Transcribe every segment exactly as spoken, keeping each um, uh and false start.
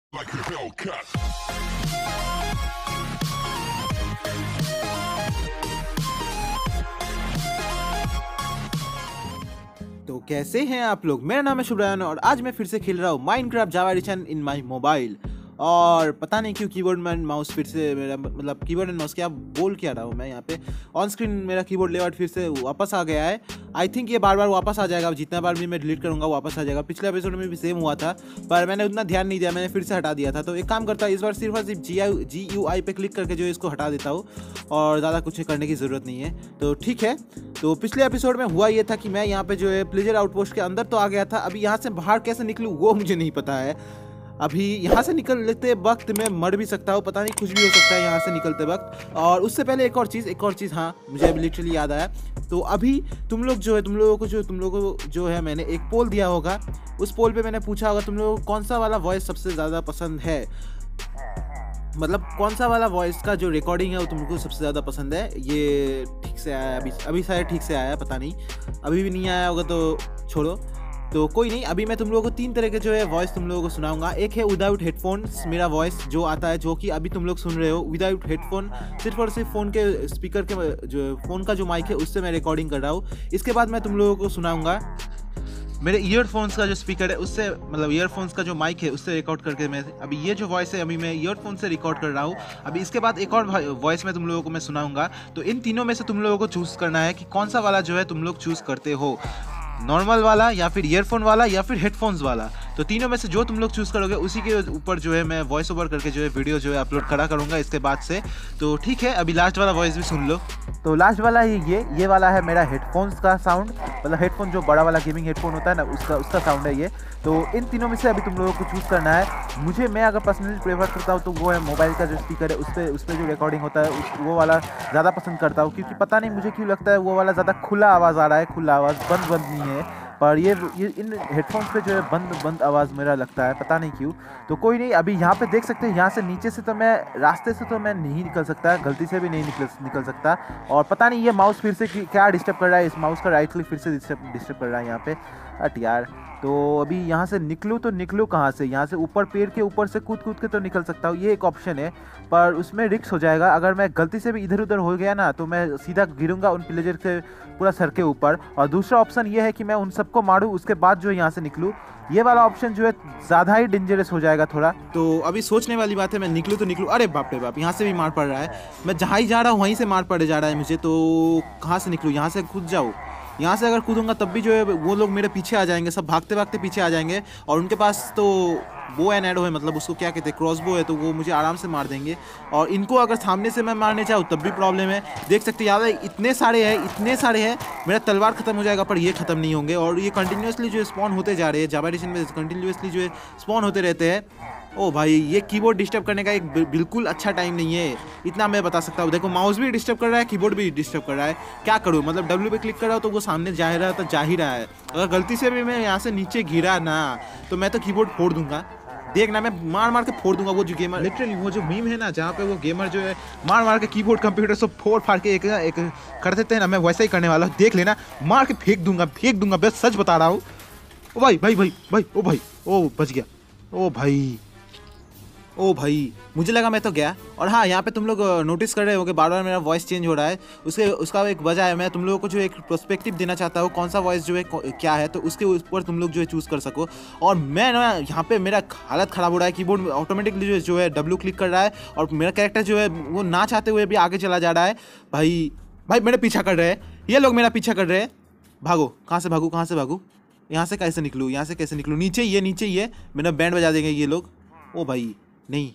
like a Hellcat. तो कैसे हैं आप लोग। मेरा नाम है शुभ्रायन और आज मैं फिर से खेल रहा हूँ Minecraft Java edition in my mobile. और पता नहीं क्यों कीबोर्ड एंड माउस फिर से मेरा मतलब कीबोर्ड एंड माउस क्या बोल क्या रहा हूँ मैं यहाँ पे। ऑन स्क्रीन मेरा कीबोर्ड लेआउट फिर से वापस आ गया है। आई थिंक ये बार बार वापस आ जाएगा, जितना बार भी मैं डिलीट करूँगा वापस आ जाएगा। पिछले एपिसोड में भी सेम हुआ था पर मैंने उतना ध्यान नहीं दिया, मैंने फिर से हटा दिया था। तो एक काम करता है, इस बार सिर्फ और सिर्फ जी आई जी यू आई पे क्लिक करके जो है इसको हटा देता हूँ और ज़्यादा कुछ करने की ज़रूरत नहीं है। तो ठीक है, तो पिछले एपिसोड में हुआ ये था कि मैं यहाँ पे जो है प्लेजर आउटपोस्ट के अंदर तो आ गया था। अभी यहाँ से बाहर कैसे निकलूँ वो मुझे नहीं पता है। अभी यहाँ से निकलते वक्त मैं मर भी सकता हूँ, पता नहीं कुछ भी हो सकता है यहाँ से निकलते वक्त। और उससे पहले एक और चीज़ एक और चीज़ हाँ मुझे अभी लिटरली याद आया। तो अभी तुम लोग जो है तुम लोगों को जो तुम लोगों को जो है मैंने एक पोल दिया होगा, उस पोल पे मैंने पूछा होगा तुम लोगों को कौन सा वाला वॉइस सबसे ज़्यादा पसंद है। मतलब कौन सा वाला वॉइस का जो रिकॉर्डिंग है वो तुमको सबसे ज़्यादा पसंद है। ये ठीक से आया अभी अभी शायद ठीक से आया, पता नहीं अभी भी नहीं आया होगा तो छोड़ो। तो कोई नहीं, अभी मैं तुम लोगों को तीन तरह के जो है वॉइस तुम लोगों को सुनाऊंगा। एक है विदाउट हेडफोन्स मेरा वॉइस जो आता है, जो कि अभी तुम लोग सुन रहे हो विदाउट हेडफोन, सिर्फ और सिर्फ फ़ोन के स्पीकर के जो फ़ोन का जो माइक है उससे मैं रिकॉर्डिंग कर रहा हूँ। इसके बाद मैं तुम लोगों को सुनाऊंगा मेरे ईयरफोन्स का जो स्पीकर है उससे, मतलब ईयरफोन्स का जो माइक है उससे रिकॉर्ड करके मैं अभी ये जो वॉइस है अभी मैं ईयरफोन से रिकॉर्ड कर रहा हूँ। अभी इसके बाद एक और वॉइस में तुम लोगों को मैं सुनाऊंगा। तो इन तीनों में से तुम लोगों को चूज़ करना है कि कौन सा वाला जो है तुम लोग चूज़ करते हो, नॉर्मल वाला या फिर ईयरफोन वाला या फिर हेडफोन्स वाला। तो तीनों में से जो तुम लोग चूज़ करोगे उसी के ऊपर जो है मैं वॉइस ओवर करके जो है वीडियो जो है अपलोड करा करूँगा इसके बाद से। तो ठीक है, अभी लास्ट वाला वॉइस भी सुन लो। तो लास्ट वाला ही ये ये वाला है मेरा हेडफोन्स का साउंड, मतलब हेडफोन जो बड़ा वाला गेमिंग हेडफोन होता है ना उसका उसका साउंड है ये। तो इन तीनों में से अभी तुम लोगों को चूज़ करना है। मुझे मैं अगर पर्सनली प्रेफर करता हूँ तो वो है मोबाइल का जो स्पीकर है उस पर उस पर जो रिकॉर्डिंग होता है उस वो वाला ज़्यादा पसंद करता हूँ, क्योंकि पता नहीं मुझे क्यों लगता है वो वाला ज़्यादा खुला आवाज़ आ रहा है, खुला आवाज़ बंद बंद नहीं है। पर ये ये इन हेडफोन्स पे जो है बंद बंद आवाज़ मेरा लगता है, पता नहीं क्यों। तो कोई नहीं, अभी यहाँ पे देख सकते हैं यहाँ से नीचे से तो मैं रास्ते से तो मैं नहीं निकल सकता, गलती से भी नहीं निकल निकल सकता। और पता नहीं ये माउस फिर से क्या डिस्टर्ब कर रहा है, इस माउस का राइट क्लिक फिर से डिस्टर्ब डिस्टर्ब कर रहा है यहाँ पे। हट यार। तो अभी यहाँ से निकलूँ तो निकलूँ कहाँ से, यहाँ से ऊपर पेड़ के ऊपर से कूद कूद के तो निकल सकता हूँ, ये एक ऑप्शन है। पर उसमें रिस्क हो जाएगा, अगर मैं गलती से भी इधर उधर हो गया ना तो मैं सीधा गिरूंगा उन पिलेजर से पूरा सर के ऊपर। और दूसरा ऑप्शन ये है कि मैं उन सबको मारूं उसके बाद जो यहाँ से निकलूँ, ये वाला ऑप्शन जो है ज़्यादा ही डेंजरस हो जाएगा थोड़ा। तो अभी सोचने वाली बात है, मैं निकलूँ तो निकलूँ। अरे बाप रे बाप, यहाँ से भी मार पड़ रहा है, मैं जहाँ ही जा रहा हूँ वहीं से मार पड़े जा रहा है मुझे। तो कहाँ से निकलूँ, यहाँ से कूद जाऊँ, यहाँ से अगर कूदूंगा तब भी जो है वो लोग मेरे पीछे आ जाएंगे, सब भागते भागते पीछे आ जाएंगे। और उनके पास तो बो एंड एरो है, मतलब उसको क्या कहते हैं, क्रॉसबो है, तो वो मुझे आराम से मार देंगे। और इनको अगर सामने से मैं मारने चाहूँ तब भी प्रॉब्लम है। देख सकते हैं यार इतने सारे हैं इतने सारे हैं, मेरा तलवार खत्म हो जाएगा पर ये खत्म नहीं होंगे। और ये कंटिन्यूसली जो स्पॉन होते जा रहे हैं, जावा एडिशन में कंटिन्यूसली जो है स्पॉन होते रहते हैं। ओ भाई, ये कीबोर्ड डिस्टर्ब करने का एक बिल्कुल अच्छा टाइम नहीं है, इतना मैं बता सकता हूँ। देखो माउस भी डिस्टर्ब कर रहा है, कीबोर्ड भी डिस्टर्ब कर रहा है, क्या करूँ। मतलब डब्ल्यू पे क्लिक कर रहा हूँ तो वो सामने जा रहा है, तो जा ही रहा है। अगर गलती से भी मैं यहाँ से नीचे गिरा ना तो मैं तो कीबोर्ड फोड़ दूंगा, देखना मैं मार मार के फोड़ दूंगा। वो जो गेमर लिटरली वो जो मीम है ना जहाँ पे वो गेमर जो है मार मार के कीबोर्ड कंप्यूटर सब फोड़ फाड़ के एक एक कर देते हैं ना, मैं वैसा ही करने वाला हूँ। देख लेना, मार के फेंक दूंगा फेंक दूंगा बस सच बता रहा हूँ। ओ भाई भाई भाई भाई ओ भाई ओ बच गया। ओ भाई ओ भाई मुझे लगा मैं तो गया। और हाँ, यहाँ पे तुम लोग नोटिस कर रहे होगे बार बार मेरा वॉइस चेंज हो रहा है, उसके उसका एक वजह है। मैं तुम लोगों को जो एक पर्सपेक्टिव देना चाहता हूँ कौन सा वॉइस जो है क्या है, तो उसके ऊपर तुम लोग जो है चूज़ कर सको। और मैं ना यहाँ पे मेरा हालत ख़राब हो रहा है, कीबोर्ड में ऑटोमेटिकली जो है जो है डब्ल्यू क्लिक कर रहा है और मेरा कैरेक्टर जो है वो ना चाहते हुए भी आगे चला जा रहा है। भाई भाई मेरे पीछा कर रहे हैं ये लोग, मेरा पीछा कर रहे हैं। भागो, कहाँ से भागूँ कहाँ से भागूँ, यहाँ से कैसे निकलूँ यहाँ से कैसे निकलूँ, नीचे ये नीचे ये मेरा बैंड बजा देंगे ये लोग। ओ भाई नहीं,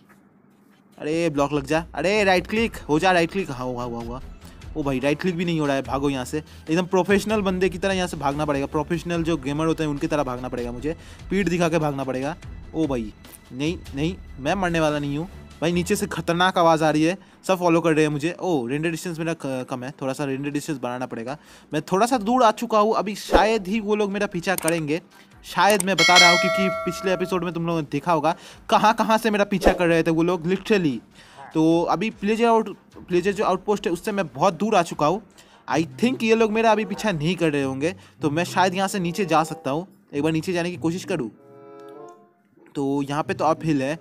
अरे ब्लॉक लग जा, अरे राइट क्लिक हो जा, राइट क्लिक हाँ हुआ हुआ हुआ। ओ भाई राइट क्लिक भी नहीं हो रहा है, भागो यहाँ से। एकदम प्रोफेशनल बंदे की तरह यहाँ से भागना पड़ेगा, प्रोफेशनल जो गेमर होते हैं उनकी तरह भागना पड़ेगा मुझे, पीठ दिखा के भागना पड़ेगा। ओ भाई नहीं नहीं, मैं मरने वाला नहीं हूँ भाई। नीचे से खतरनाक आवाज़ आ रही है, सब फॉलो कर रहे हैं मुझे। ओ रेंडर डिस्टेंस मेरा कम है, थोड़ा सा रेंडर डिस्टेंस बढ़ाना पड़ेगा। मैं थोड़ा सा दूर आ चुका हूँ, अभी शायद ही वो लोग मेरा पीछा करेंगे, शायद मैं बता रहा हूँ, क्योंकि पिछले एपिसोड में तुम लोगों ने देखा होगा कहाँ कहाँ से मेरा पीछा कर रहे थे वो लोग लिटरली। तो अभी प्लेजर आउट प्लेजर जो आउटपोस्ट है उससे मैं बहुत दूर आ चुका हूँ। आई थिंक ये लोग मेरा अभी पीछा नहीं कर रहे होंगे, तो मैं शायद यहाँ से नीचे जा सकता हूँ। एक बार नीचे जाने की कोशिश करूँ। तो यहाँ पे तो अप हिल है,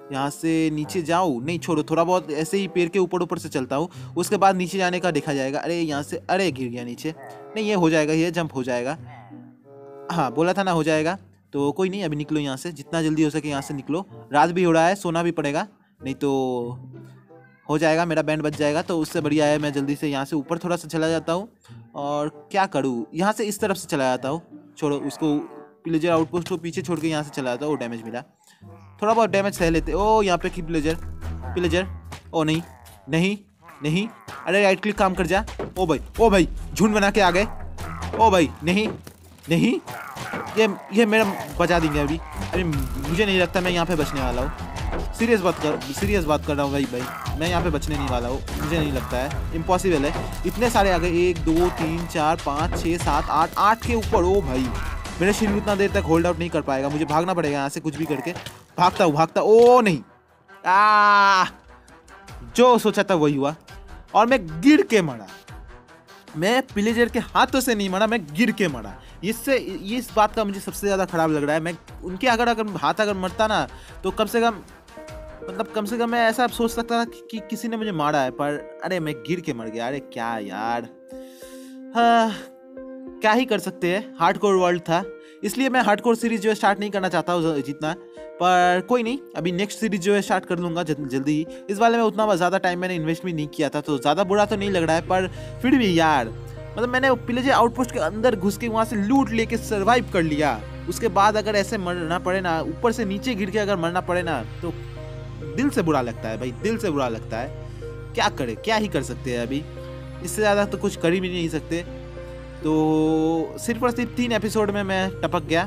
यहाँ से नीचे जाऊँ, नहीं छोड़ो, थोड़ा बहुत ऐसे ही पेड़ के ऊपर ऊपर से चलता हूँ, उसके बाद नीचे जाने का देखा जाएगा। अरे यहाँ से, अरे गिर गया नीचे, नहीं ये हो जाएगा, ये जंप हो जाएगा। हाँ बोला था ना हो जाएगा, तो कोई नहीं, अभी निकलो यहाँ से, जितना जल्दी हो सके यहाँ से निकलो। रात भी हो रहा है, सोना भी पड़ेगा, नहीं तो हो जाएगा, मेरा बैंड बच जाएगा। तो उससे बढ़िया है मैं जल्दी से यहाँ से ऊपर थोड़ा सा चला जाता हूँ। और क्या करूँ, यहाँ से इस तरफ से चला जाता हूँ, छोड़ो उसको, पिलेजर आउटपोस्ट को पीछे छोड़ के यहाँ से चला जाता हूँ। वो डैमेज मिला, थोड़ा बहुत डैमेज सह लेते। ओ यहाँ पे की पिलेजर, पिलेजर, ओ नहीं नहीं नहीं, अरे राइट क्लिक काम कर जा। ओ भाई, ओ भाई झुंड बना के आ गए। ओ भाई नहीं नहीं, ये ये मेरा बचा देंगे अभी। अरे मुझे नहीं लगता मैं यहाँ पे बचने वाला हूँ, सीरियस बात कर सीरियस बात कर रहा हूँ भाई भाई मैं यहाँ पे बचने नहीं वाला हूँ, मुझे नहीं लगता है, इम्पॉसिबल है। इतने सारे आ गए, एक दो तीन चार पाँच छः सात आठ, आठ के ऊपर। ओ भाई मेरा शरीर उतना देर तक होल्ड आउट नहीं कर पाएगा, मुझे भागना पड़ेगा यहाँ से कुछ भी करके। भागता हूँ भागता, ओ नहीं, आ जो सोचा था वही हुआ, और मैं गिर के मरा। मैं पिलेजर के हाथों से नहीं मरा, मैं गिर के मरा। इससे ये इस बात का मुझे सबसे ज़्यादा ख़राब लग रहा है। मैं उनके अगर अगर हाथ अगर मरता ना, तो कम से कम मतलब कम से कम मैं ऐसा सोच सकता था कि, कि किसी ने मुझे मारा है, पर अरे मैं गिर के मर गया। अरे क्या यार, हाँ क्या ही कर सकते हैं, हार्डकोर वर्ल्ड था, इसलिए मैं हार्डकोर सीरीज जो है स्टार्ट नहीं करना चाहता हूँ जितना। पर कोई नहीं, अभी नेक्स्ट सीरीज जो है स्टार्ट कर लूँगा जल्दी ही। इस वाले में उतना ज़्यादा टाइम मैंने इन्वेस्ट भी नहीं किया था, तो ज़्यादा बुरा तो नहीं लग रहा है। पर फिर भी यार, मतलब मैंने पिलेजर आउटपोस्ट के अंदर घुस के वहाँ से लूट लेके सर्वाइव कर लिया, उसके बाद अगर ऐसे मरना पड़े ना, ऊपर से नीचे गिर के अगर मरना पड़े ना, तो दिल से बुरा लगता है भाई, दिल से बुरा लगता है। क्या करे, क्या ही कर सकते हैं अभी, इससे ज़्यादा तो कुछ कर ही भी नहीं सकते। तो सिर्फ और सिर्फ तीन एपिसोड में मैं टपक गया,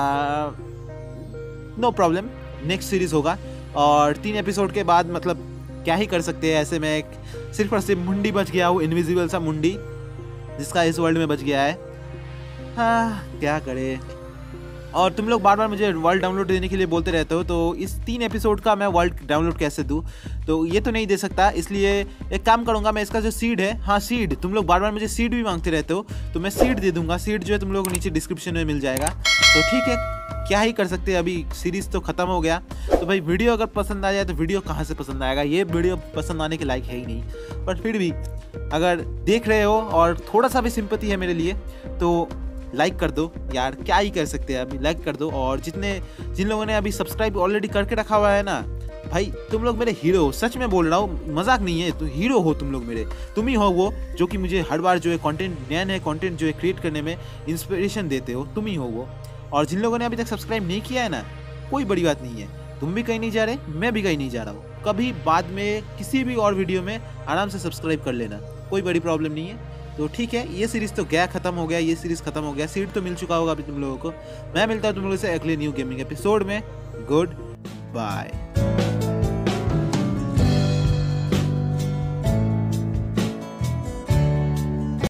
नो प्रॉब्लम, नेक्स्ट सीरीज होगा। और तीन एपिसोड के बाद मतलब क्या ही कर सकते हैं, ऐसे में एक सिर्फ और सिर्फ मुंडी बच गया हूँ, इनविजिबल सा मुंडी जिसका इस वर्ल्ड में बच गया है। हाँ क्या करे। और तुम लोग बार बार मुझे वर्ल्ड डाउनलोड देने के लिए बोलते रहते हो, तो इस तीन एपिसोड का मैं वर्ल्ड डाउनलोड कैसे दूँ, तो ये तो नहीं दे सकता। इसलिए एक काम करूँगा, मैं इसका जो सीड है, हाँ सीड, तुम लोग बार बार मुझे सीड भी मांगते रहते हो, तो मैं सीड दे दूँगा। सीड जो है तुम लोग को नीचे डिस्क्रिप्शन में मिल जाएगा। तो ठीक है, क्या ही कर सकते हैं, अभी सीरीज़ तो ख़त्म हो गया। तो भाई वीडियो अगर पसंद आ जाए तो वीडियो कहाँ से पसंद आएगा, ये वीडियो पसंद आने के लायक है ही नहीं। पर फिर भी अगर देख रहे हो और थोड़ा सा भी सिंपैथी है मेरे लिए, तो लाइक कर दो यार, क्या ही कर सकते हैं, अभी लाइक कर दो। और जितने जिन लोगों ने अभी सब्सक्राइब ऑलरेडी करके रखा हुआ है ना, भाई तुम लोग मेरे हीरो हो, सच में बोल रहा हूँ, मजाक नहीं है, तो हीरो हो तुम लोग मेरे। तुम ही हो वो जो कि मुझे हर बार जो है कंटेंट, नया नया कंटेंट जो है क्रिएट करने में इंस्पिरेशन देते हो, तुम ही हो वो। और जिन लोगों ने अभी तक सब्सक्राइब नहीं किया है ना, कोई बड़ी बात नहीं है, तुम भी कहीं नहीं जा रहे, मैं भी कहीं नहीं जा रहा हूँ। कभी बाद में किसी भी और वीडियो में आराम से सब्सक्राइब कर लेना, कोई बड़ी प्रॉब्लम नहीं है। तो ठीक है, ये सीरीज़ तो गया खत्म हो गया, ये सीरीज़ खत्म हो गया, सीट तो मिल चुका होगा अभी तुम लोगों को। मैं मिलता हूँ तुम लोगों से अगले न्यू गेमिंग एपिसोड में। Good bye.